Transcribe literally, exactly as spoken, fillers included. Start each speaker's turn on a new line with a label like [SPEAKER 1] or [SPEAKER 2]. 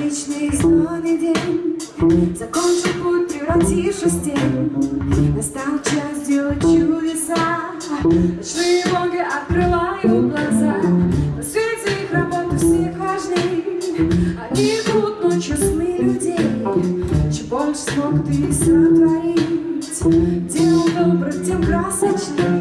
[SPEAKER 1] Обычный знойный день закончил путь, превратившись в тень. Настал час делать чудеса. Ночные боги открывают глаза. На свете их работы всех важней. Они рвут ночью сны людей. Чем больше смог ты сотворить, тем добрых, тем красочней.